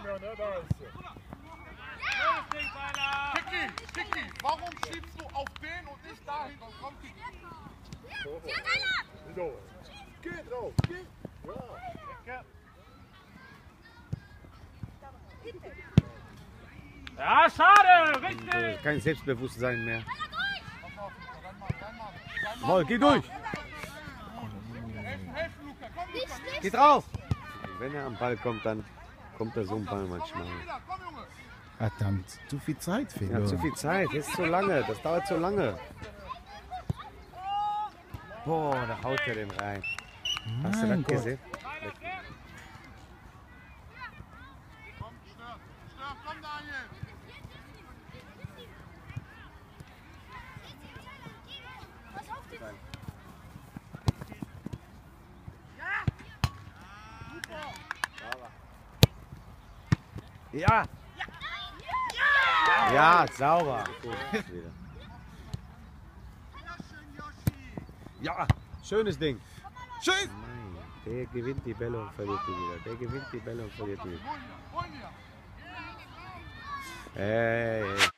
mehr, ne? Da ist sie. Tiki, warum schiebst du auf den und nicht dahin? Dann kommt die. So. Geh drauf, geh. Ja, schade, richtig. Kein Selbstbewusstsein mehr. Woll, geh durch. Geh drauf. Wenn er am Ball kommt, dann kommt er so ein Ball manchmal. Verdammt, zu viel Zeit fehlt. Ja, zu viel Zeit, das ist zu lange, das dauert zu lange. Boah, da haut er den rein. Hast du das gesehen? Komm, Daniel! Ja! Ja, sauber. Ja, schönes Ding. Schön! Nein, der gewinnt die Bälle und verliert die wieder. Der gewinnt die Bälle und verliert die wieder. Hey, hey.